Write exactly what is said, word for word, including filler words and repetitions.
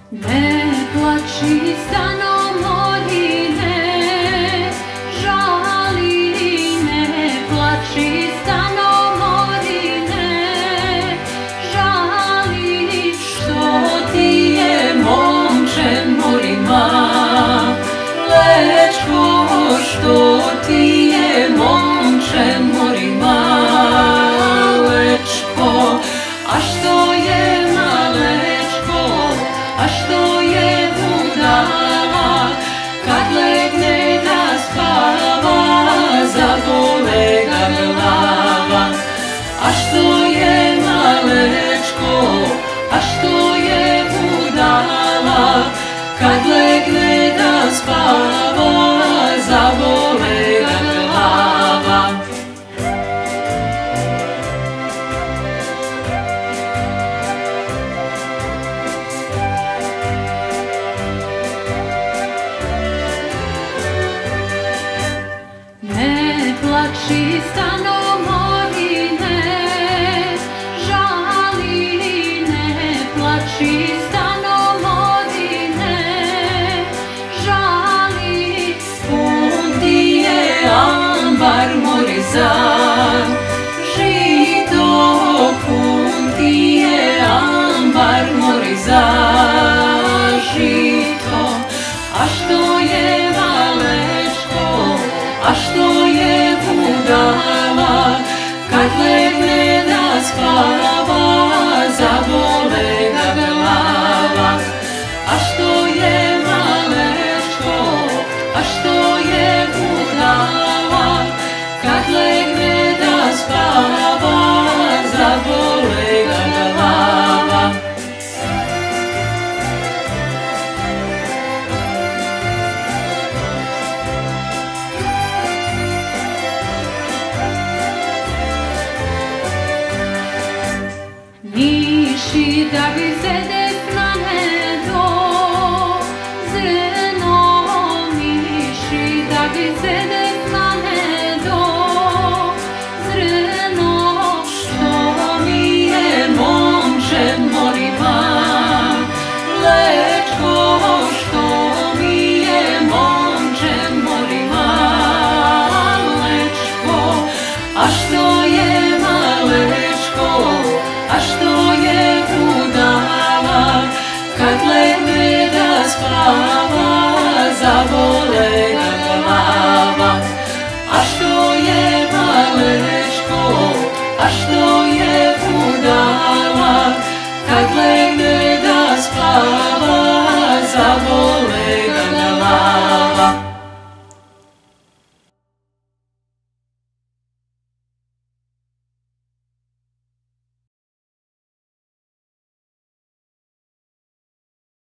Ne plači stano morine, žali, ne plači stano morine, žali, što ti je momče morima, lečko, što ti je momče morima, lečko, a što je malečko, a što je budala, kad legne da spava, zabole ga glava. A što je malečko, a što je budala, kad legne da spava, zabole ga glava. Ne plači stano morine, žali, ne plači stano morine, žali, pun ti je ambar morizan, žito, pun ti je ambar morizan, žito, a što je malečko, a što je budala, kad legne da spava, zabole ga glava. A što je malečko, a što je budala, kad legne da spava, zabole ga glava. Miši da bi sedek na nedo, zrno, miši da bi sedek na nedo, zrno, što mi je momče morima, lečko, što mi je momče morima, lečko, a što je malečko, a što je budala, kad legne da spava, zabole ga glava. A što je malečko, a što je budala,